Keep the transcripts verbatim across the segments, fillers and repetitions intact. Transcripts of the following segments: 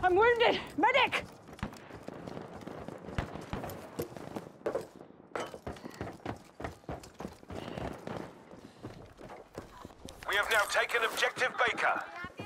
I'm wounded! Medic! We have now taken objective Baker.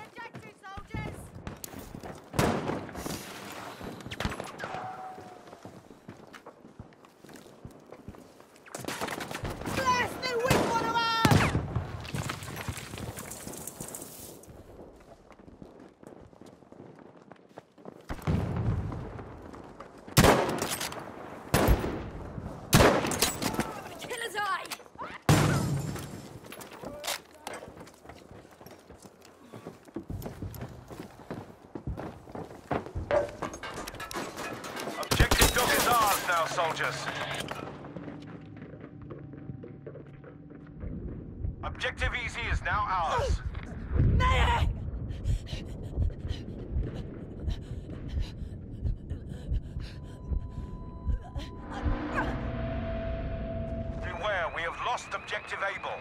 Now, soldiers. Objective Easy is now ours. Medic! Beware, we have lost Objective Able.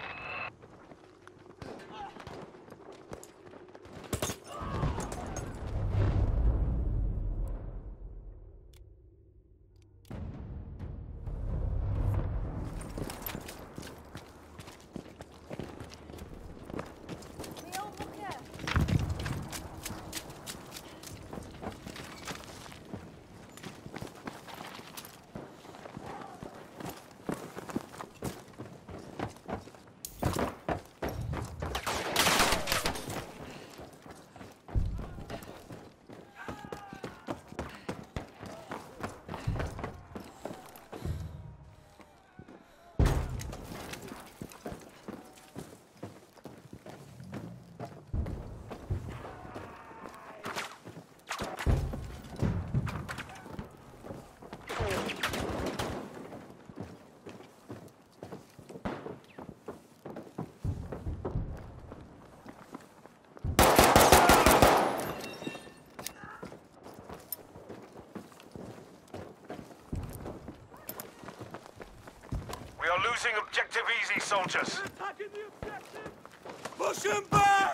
We are losing Objective Easy, soldiers. They're attacking the objective! Push him back!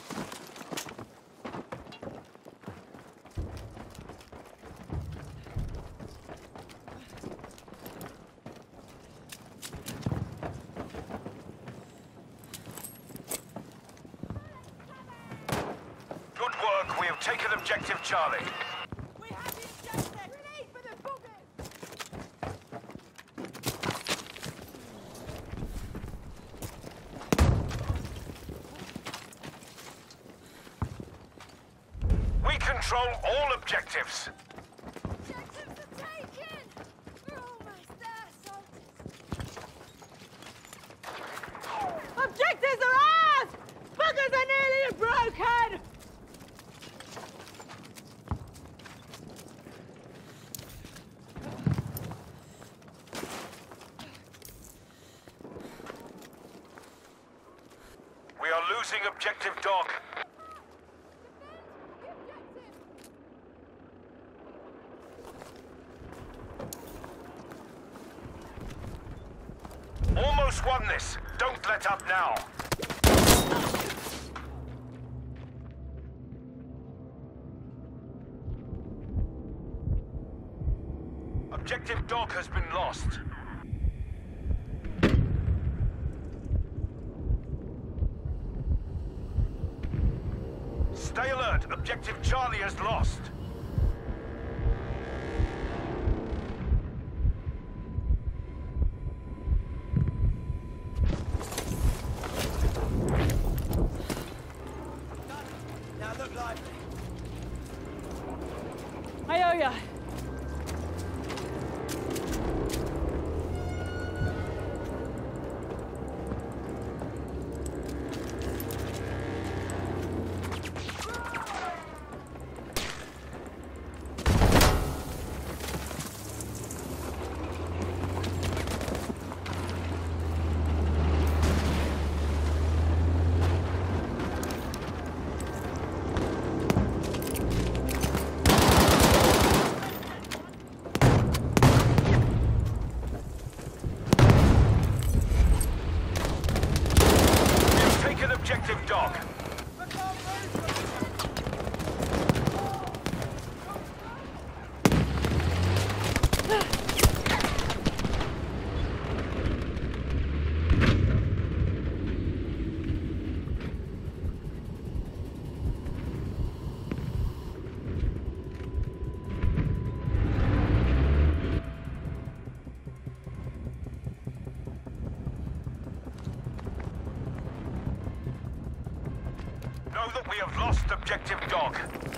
Good work. We have taken Objective Charlie. We have the objective! Grenade for the buggers! We control all objectives. Objectives are taken! We're almost there, soldiers. Objectives are ours! Buggers are nearly broken! We are losing Objective Dog. Almost won this. Don't let up now. Objective Dog has been lost. Stay alert. Objective Charlie has lost. Now look lively. I owe ya. We have lost objective Dog.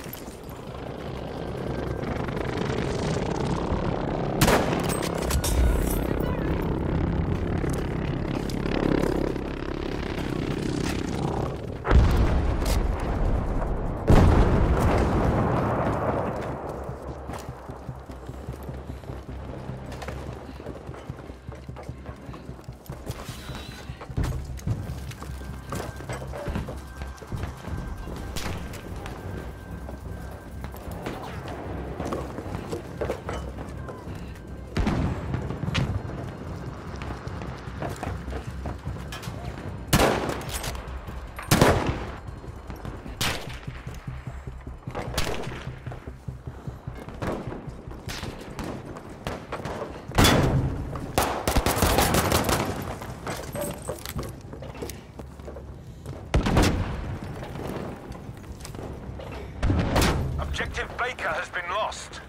Objective Baker has been lost.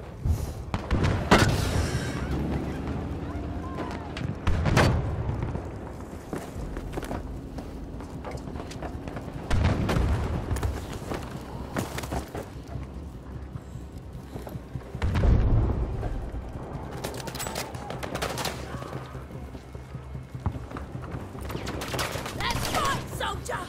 Let's fight, soldier!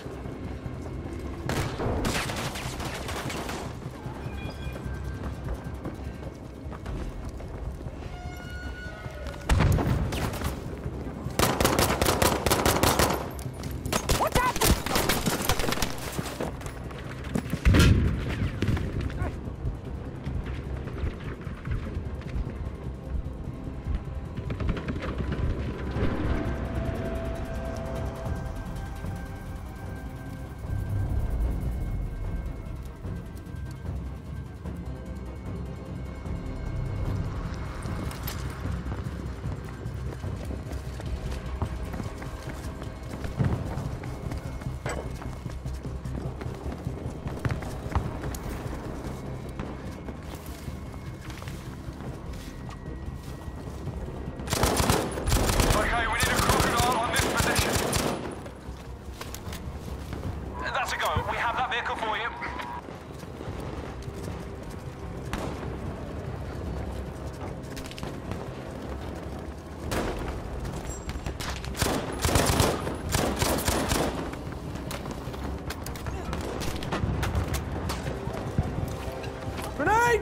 Grenade!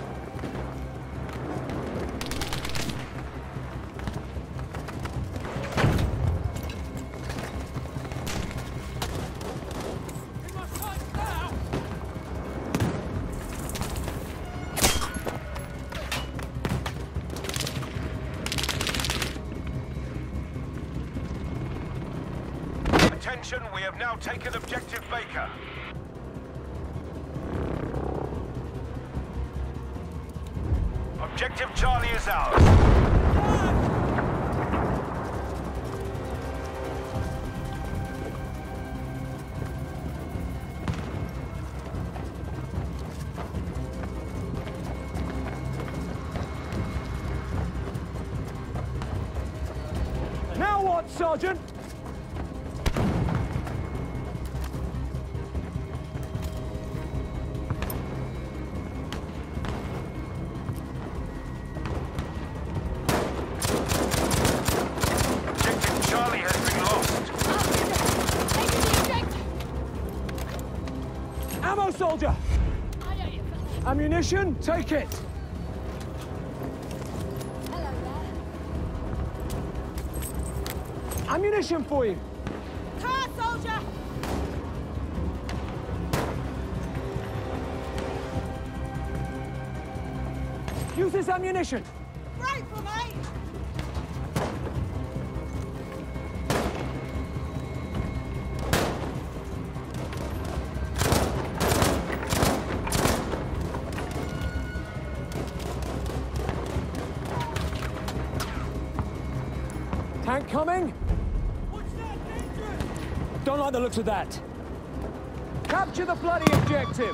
Attention, we have now taken objective Baker. Objective Charlie is ours. Now what, Sergeant? Ammo, soldier! Ammunition, take it! Hello there. Ammunition for you! Car, soldier! Use this ammunition! Rifle, mate! Tank coming? What's that, dangerous? Don't like the looks of that. Capture the bloody objective!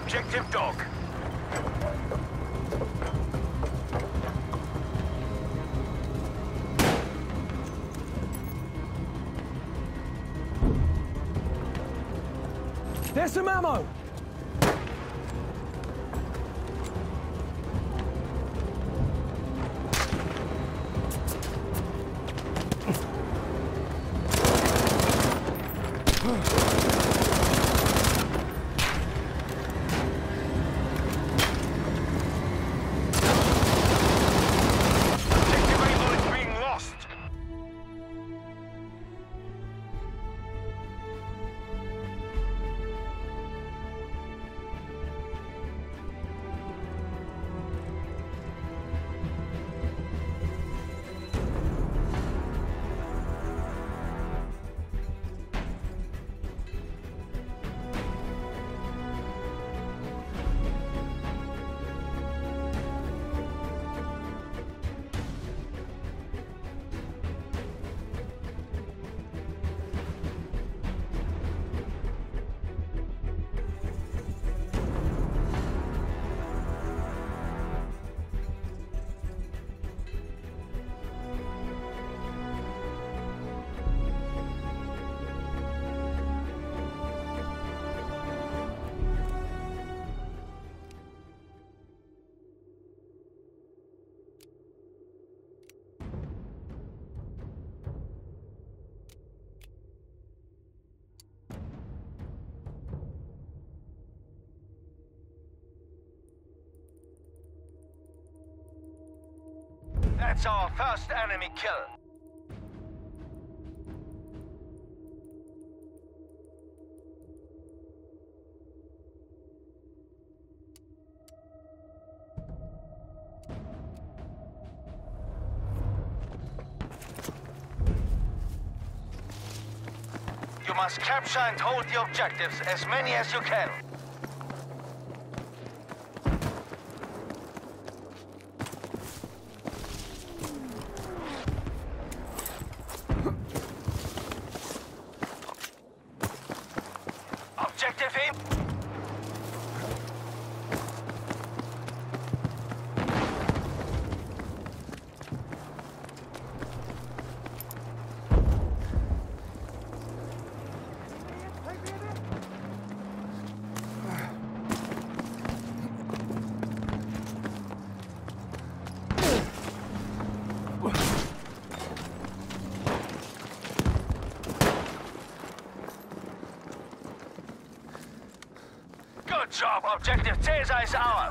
objective dog. There's some ammo! Objective Able is being lost. That's our first enemy kill. You must capture and hold the objectives, as many as you can. Objective aim. Good job. Objective Caesar is ours.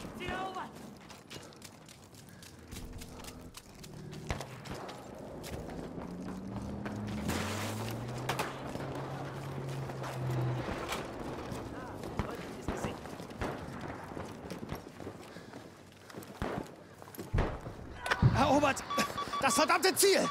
Erobert! Das verdammte Ziel!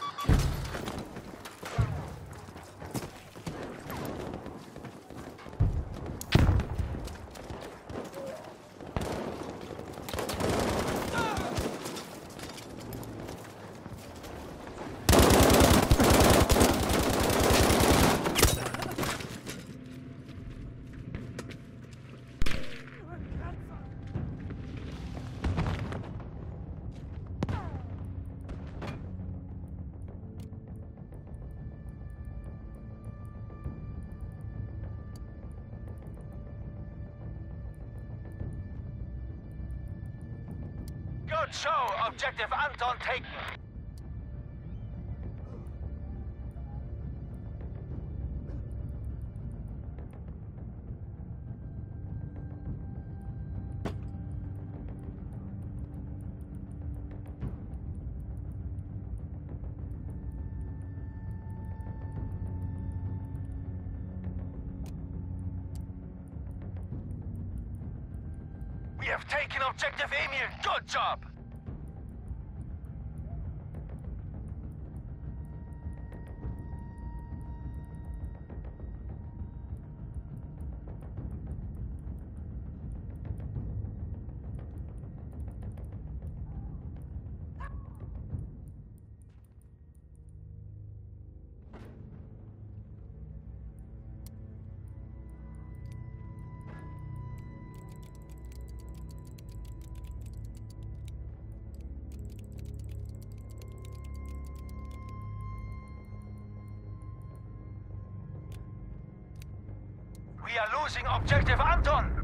Good show. Objective Anton taken. We have taken objective Emil. Good job. We are losing objective Anton.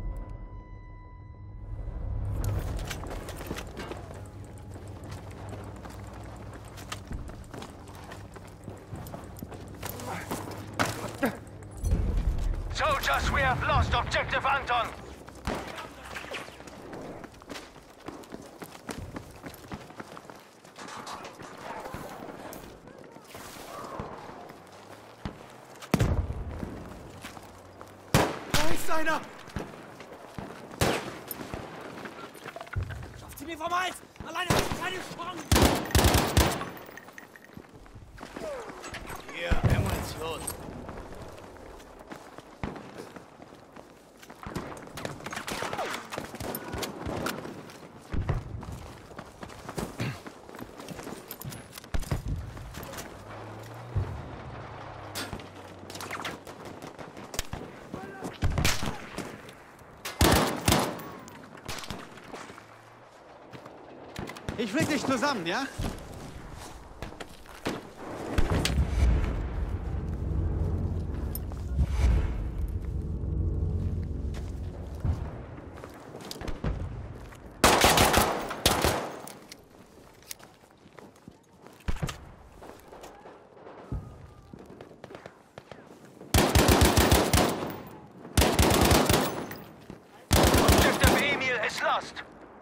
Soldiers, we have lost objective Anton. Da ist einer! Schafft sie mir vom Hals! Alleine habe ich keine Chance! Hier, Munition. Ich flieg dich zusammen, ja? Objective Emil is lost.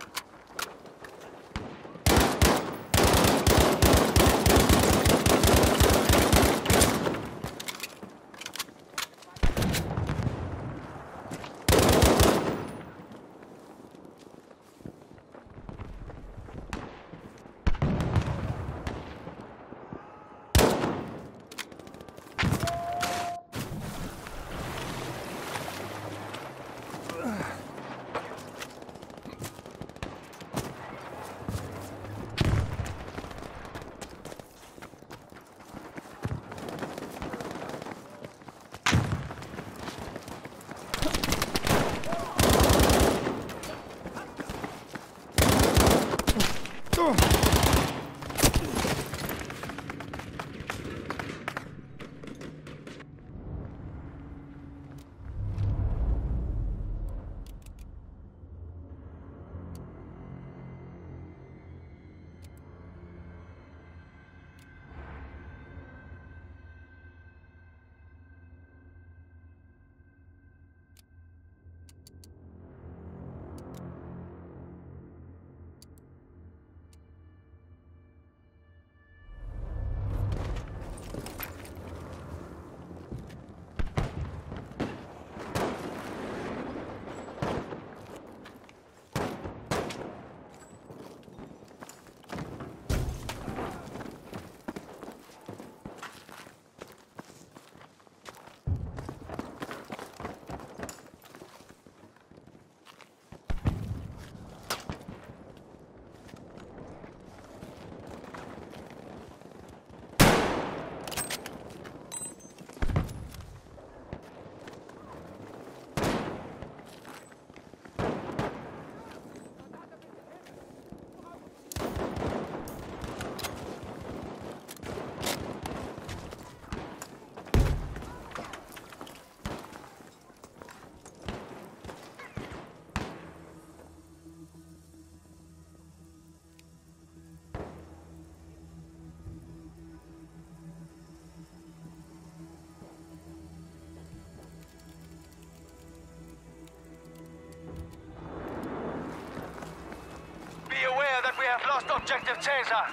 We have lost objective Caesar.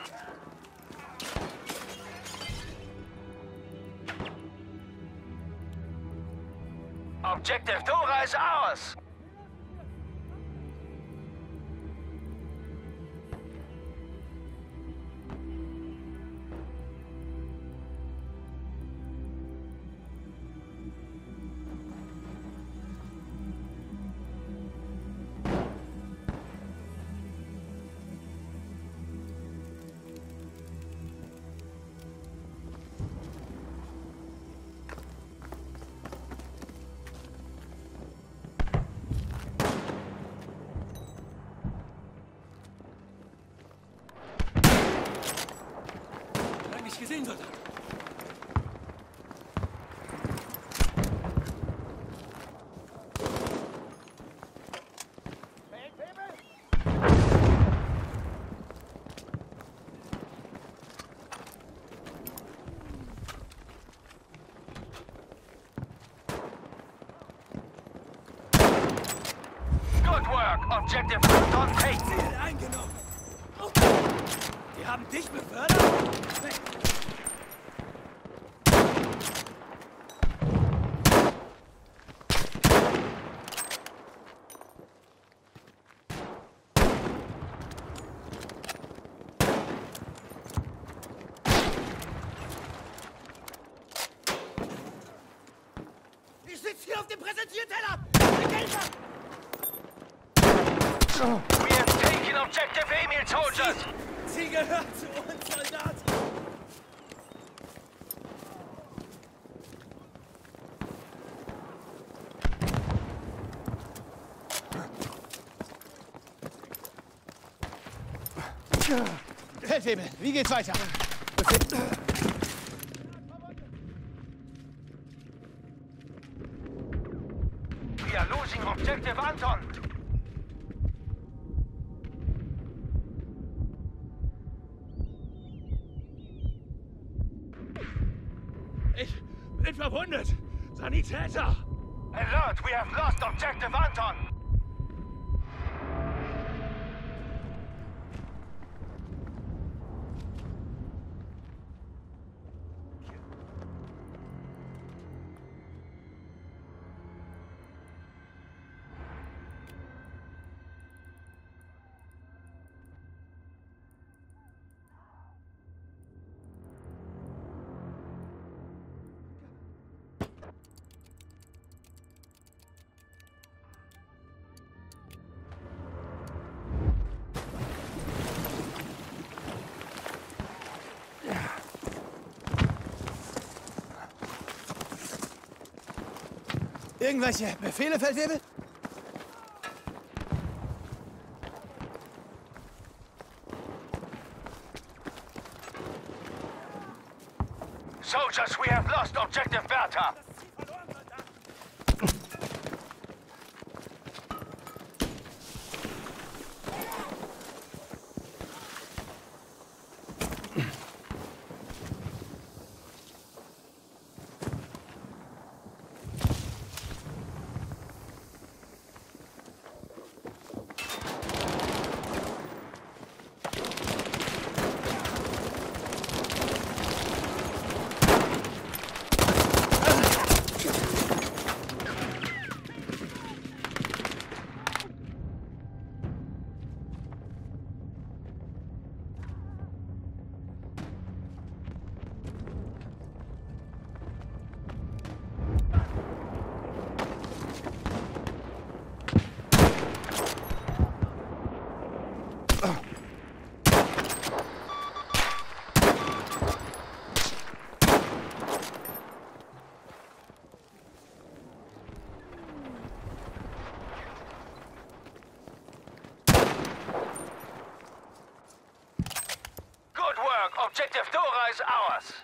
Objective Dora is ours. Gesehen, Soldat. Objective Anton taken. Ziel eingenommen. Oh. Die haben dich befördert? Weg. Ich sitze hier auf dem Präsentierteller! Gelder! We have taken Objective Emil, soldiers! Sie gehört zu uns, Soldat! Feldwebel, wie geht's weiter? We are losing Objective Anton! Ich bin verwundet! Sanitäter! Alert! We have lost Objective Anton! Irgendwelche Befehle, Feldwebel? Soldiers, we have lost Objective Bertha! Objective Dora is ours!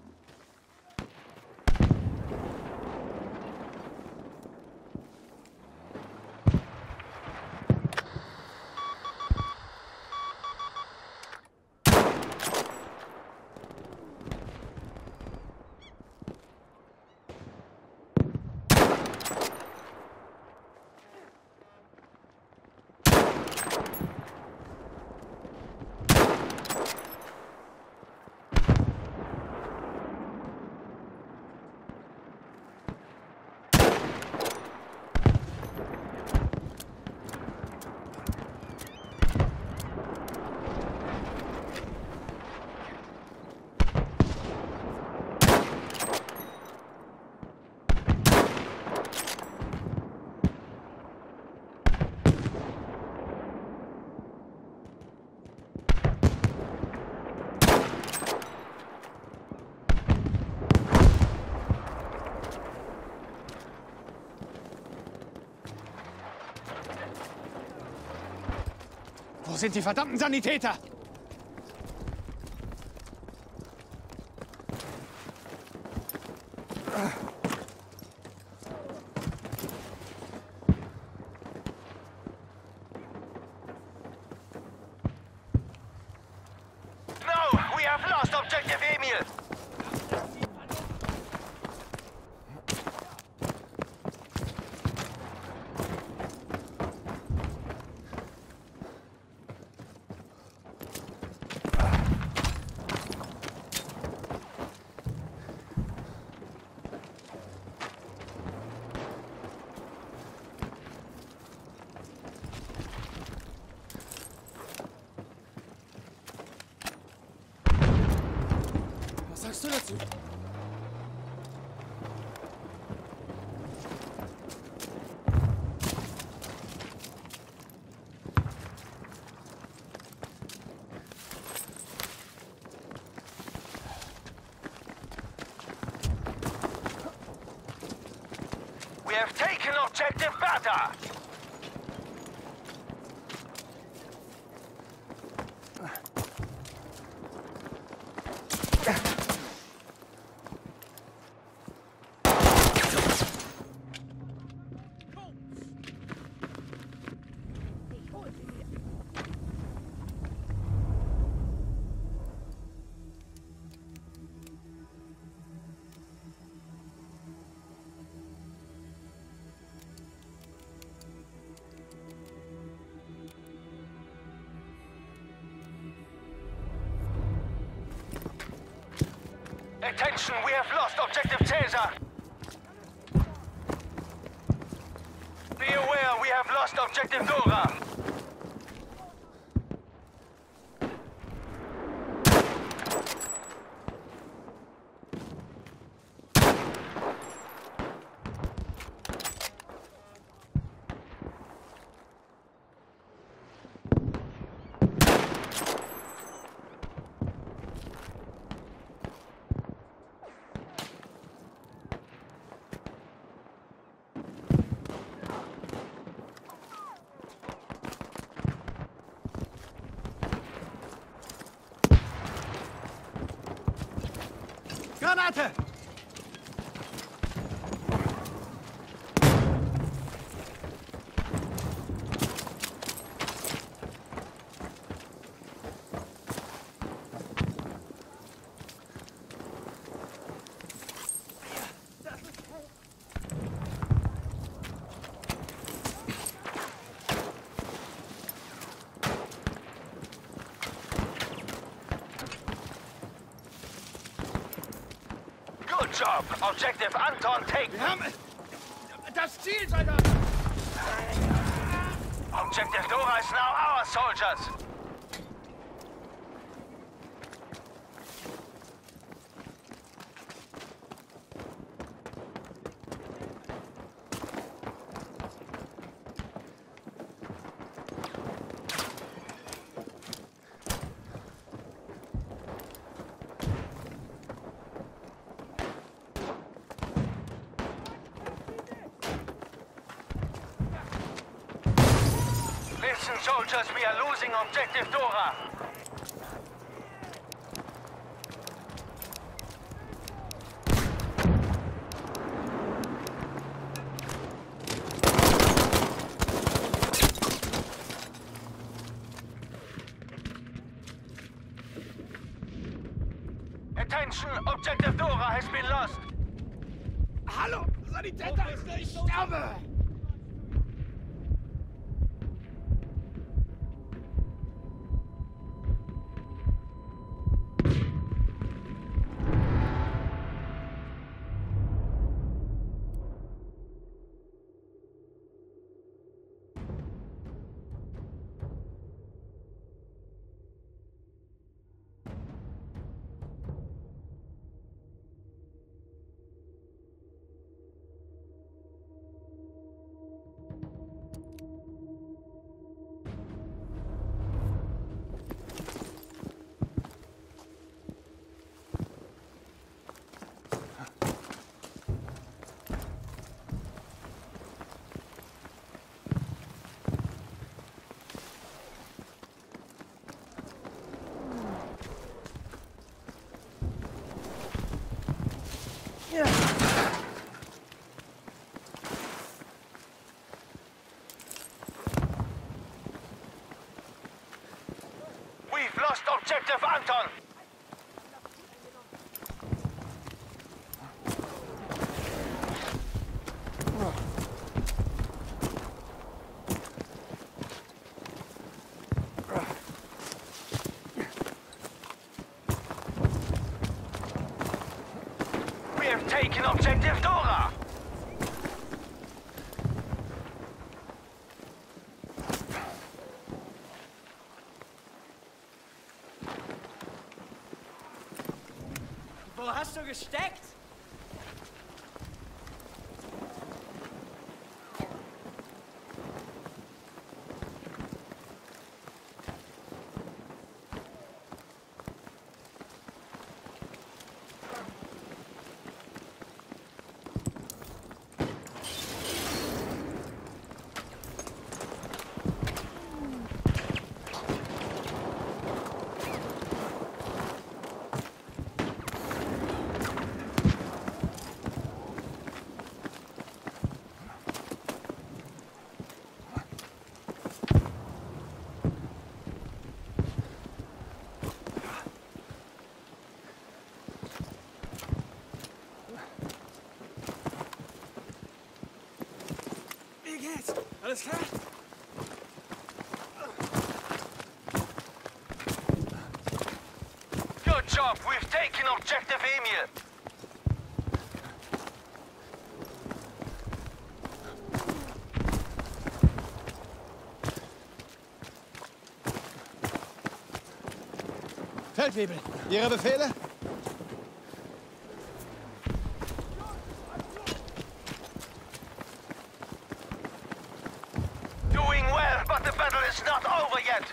Wo sind die verdammten Sanitäter? No, we have lost Objective Emil. sagst du dazu? We have taken objective Beta! Attention, we have lost objective Caesar! Be aware, we have lost objective Dora! Granate! Good job! Objective Anton taken! Wir haben das Ziel, Soldat! Objective Dora is now our soldiers! Listen, soldiers, we are losing objective Dora. Attention, objective Dora has been lost. Hallo, Sanitäter! Ich sterbe! We've lost objective Anton. We have taken objective Dora. Wo hast du gesteckt? Alles klar? Good job. We've taken objective Emil. Feldwebel, Ihre Befehle? Doing well, but the battle is not over yet.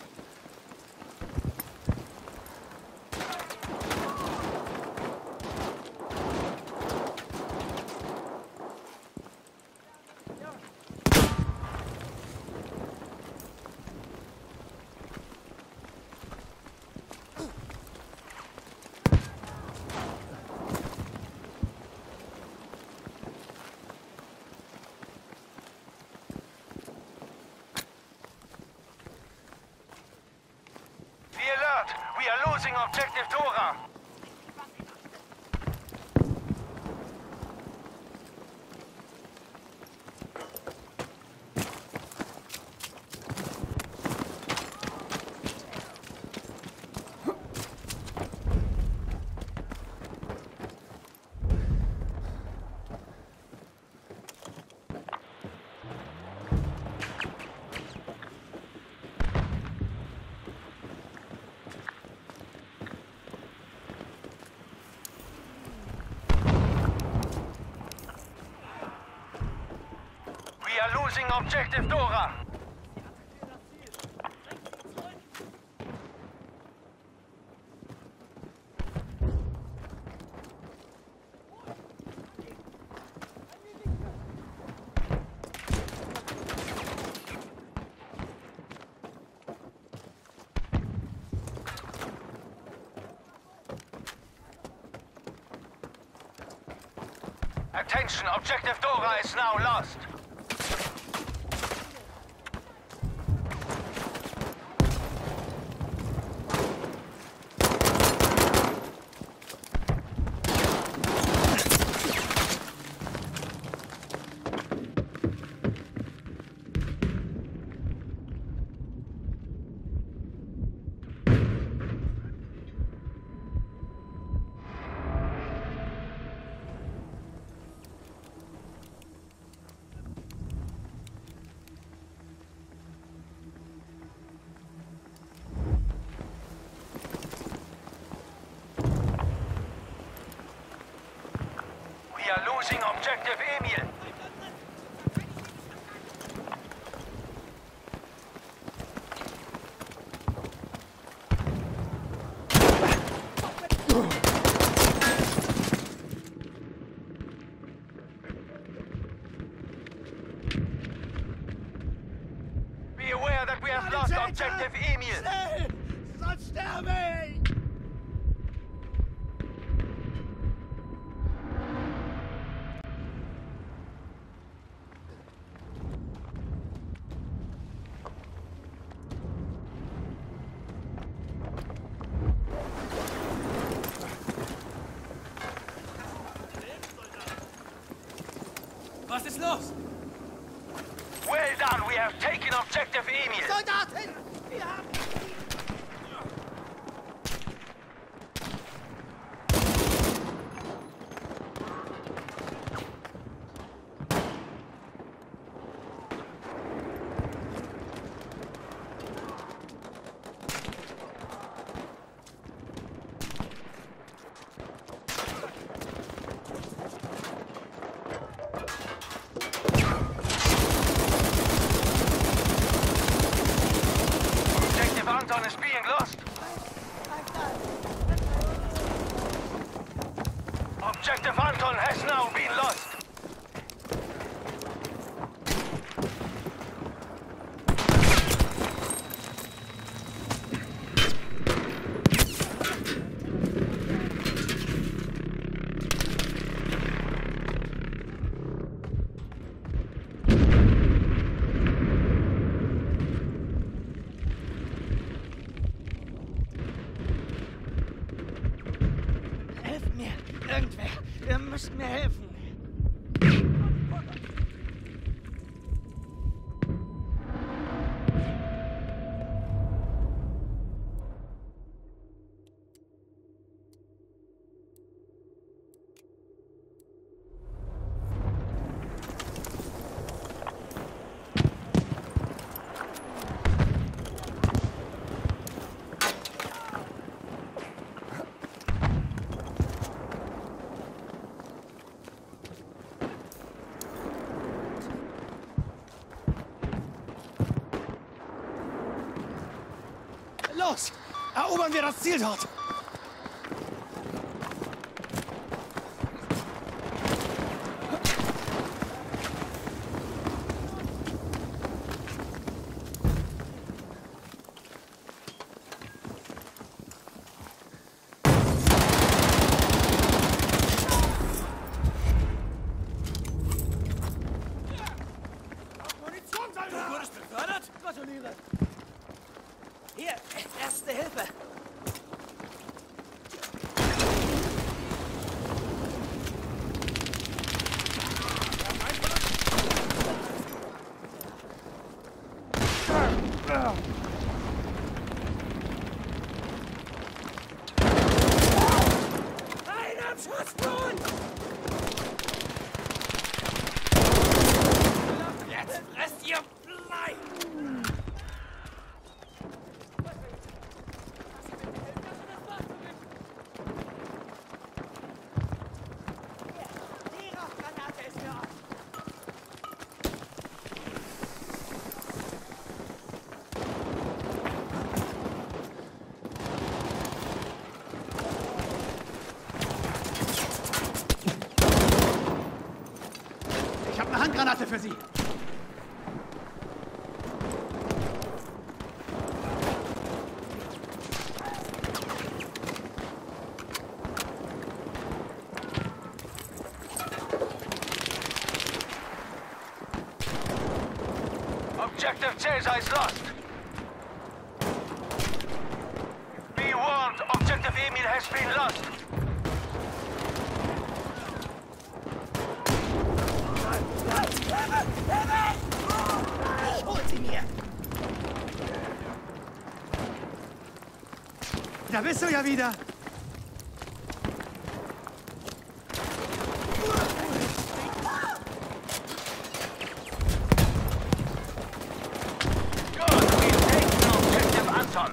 We are losing objective Dora. We are losing objective Dora. Attention, objective Dora is now lost. We are losing objective Emil. Be aware that we have lost objective Emil. Schnell! Sonst sterbe ich! Was ist los? Well done, we have taken objective Emil. Soldaten! Wir haben... Objective Anton has now been lost. Helft mir! Irgendwer! Ihr müsst mir helfen! Los! Erobern wir das Ziel dort! Du wurdest befördert? Gratuliere! Hier, erste Hilfe! Ein Abschussgrund! Jetzt fresst ihr Blei! Die Rauchgranate ist für euch! Ich habe eine Handgranate für Sie. Objective Caesar is lost. Be warned, Objective Emil has been lost. Ich hol sie mir! Da bist du ja wieder. Good, we've taken Objective Anton.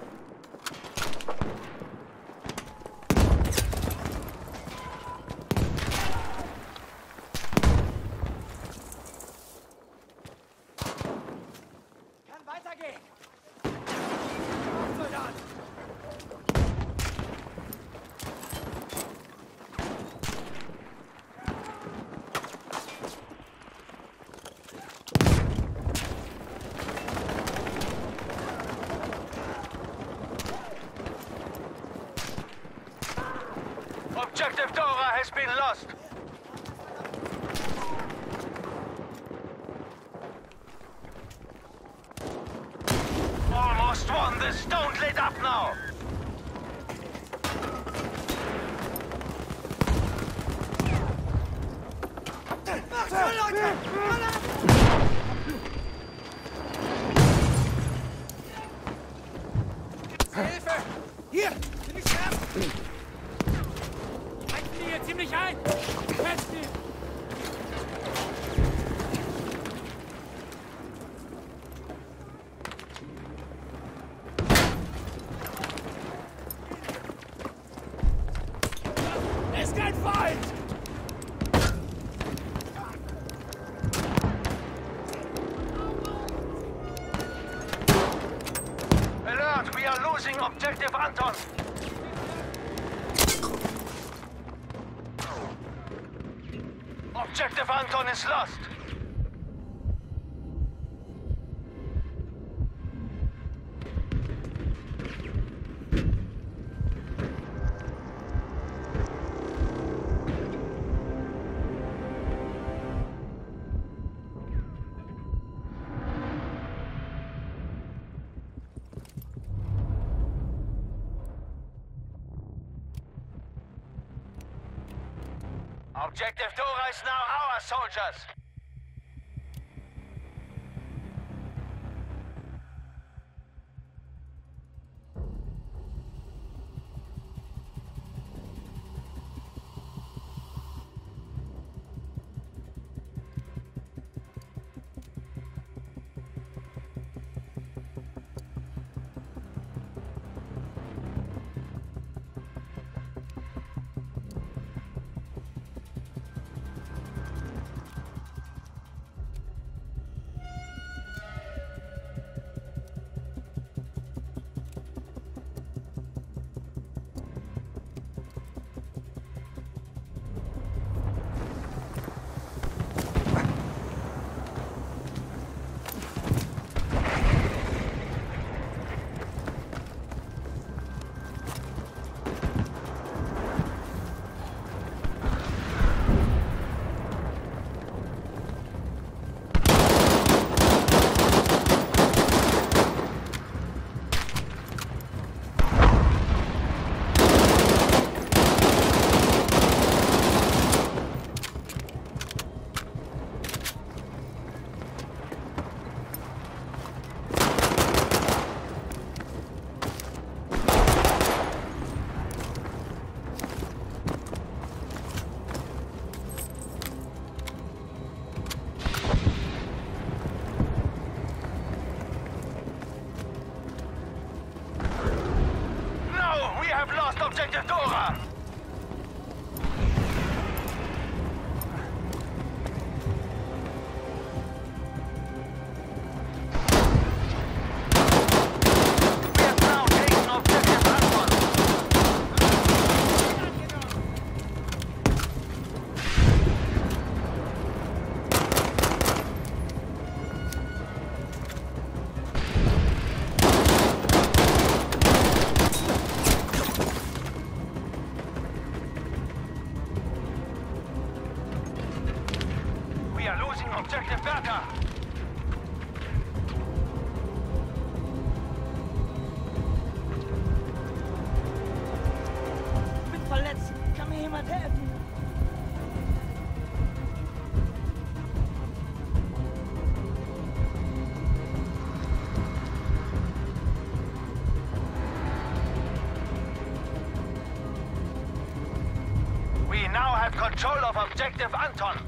Kann weitergehen! Soldat! Objective Dora has been lost. Almost won this. Don't let up now. Macht schon, Leute! Hilfe! Hier! Ziemlich schnell! Halten die hier ziemlich ein! Festnehmen! Ist kein Feind! Alert, we are losing Objective Anton. Objective Anton is lost. Objective Dora is now our soldiers. Objective Dora! We have now taken Objective Anton. We are losing Objective Bertha. Ich bin verletzt. Kann mir jemand helfen? We now have control of Objective Anton.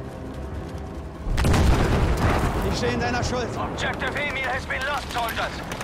Ich stehe in deiner Schuld. Objective Emil has been lost, soldiers.